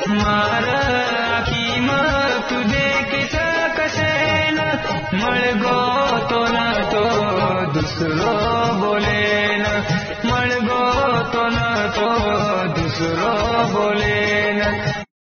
मार आखी मग तू देखीच कसेन मळगो तो न तो दुसरो बोलेन मळगो तो न तो दुसरो बोलेन